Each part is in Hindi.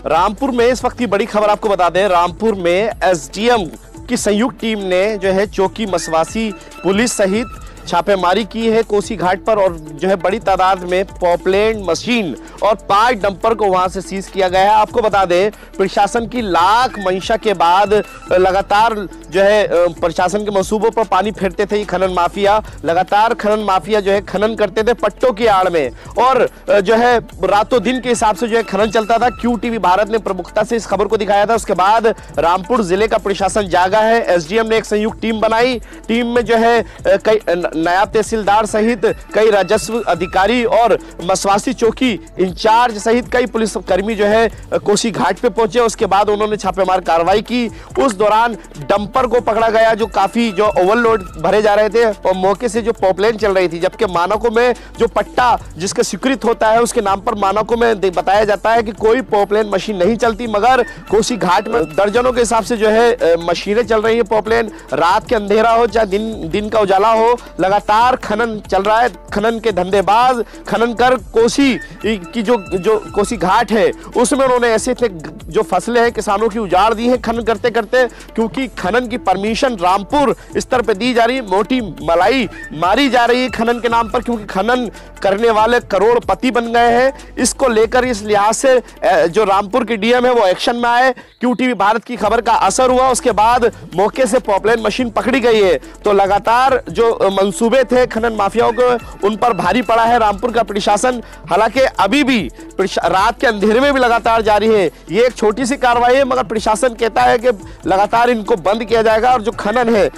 रामपुर में इस वक्त की बड़ी खबर आपको बता दें। रामपुर में एसडीएम की संयुक्त टीम ने जो है चौकी मसवासी पुलिस सहित छापेमारी की है कोसी घाट पर, और जो है बड़ी तादाद में पॉपलैंड मशीन और 5 डंपर को वहां से सीज किया गया है। आपको बता दें प्रशासन की लाख मंशा के बाद लगातार जो है प्रशासन के मंसूबों पर पानी फेरते थे ये खनन माफिया। लगातार खनन माफिया जो है खनन करते थे पट्टों की आड़ में, और जो है रातों दिन के हिसाब से जो है खनन चलता था। क्यू टीवी भारत ने प्रमुखता से इस खबर को दिखाया था। उसके बाद रामपुर जिले का प्रशासन जागा है। एसडीएम ने एक संयुक्त टीम बनाई। टीम में जो है कई नायब तहसीलदार सहित कई राजस्व अधिकारी और मसवासी चौकी इंचार्ज सहित कई पुलिस कर्मी जो है कोसी घाट पे पहुंचे। उसके बाद उन्होंने छापेमार कार्रवाई की। उस दौरान डंपर को पकड़ा गया जो काफी जो ओवरलोड भरे जा रहे थे, और मौके से जो पॉपलैंड चल रही थी, जबकि मानकों में जो पट्टा जिसका स्वीकृत होता है उसके नाम पर मानकों में बताया जाता है कि कोई पॉपलैंड मशीन नहीं चलती, मगर कोसी घाट में दर्जनों के हिसाब से जो है मशीनें चल रही है पॉपलैंड। रात के अंधेरा हो चाहे दिन का उजाला हो, लगातार खनन चल रहा है। खनन के धंधेबाज खनन कर कोसी की जो कोसी घाट है उसमें उन्होंने ऐसे जो फसलें हैं किसानों की उजाड़ दी है खनन करते करते, क्योंकि खनन की परमिशन रामपुर स्तर पे दी जा रही है। मोटी मलाई मारी जा रही है खनन के नाम पर, क्योंकि खनन करने वाले करोड़पति बन गए हैं। इसको लेकर इस लिहाज से जो रामपुर के डीएम है वो एक्शन में आए। क्यू टीवी भारत की खबर का असर हुआ। उसके बाद मौके से पॉपलैंड मशीन पकड़ी गई है। तो लगातार जो मंसूबे थे खनन माफियाओं को उन पर भारी पड़ा है रामपुर का प्रशासन। हालांकि अभी भी रात के अंधेरे में भी लगातार जारी है। ये एक छोटी सी कार्रवाई है, मगर प्रशासन कहता है कि लगातार इनको बंद किया जाएगा, और जो खनन है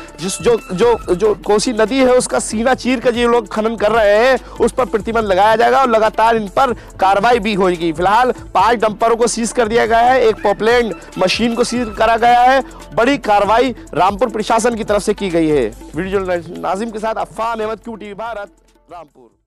जो कोसी नदी है उसका सीना चीर कर जो लोग खनन कर रहे हैं उस पर प्रतिबंध लगाया जाएगा, और लगातार इन पर कार्रवाई भी होगी। फिलहाल 5 डंपरों को सीज कर दिया गया है, एक पॉपलैंड मशीन को सीज करा गया है। बड़ी कार्रवाई रामपुर प्रशासन की तरफ से की गई है। वीडियो जर्नलिस्ट नाजिम के साथ अफान अहमद, क्यू टीवी भारत, रामपुर।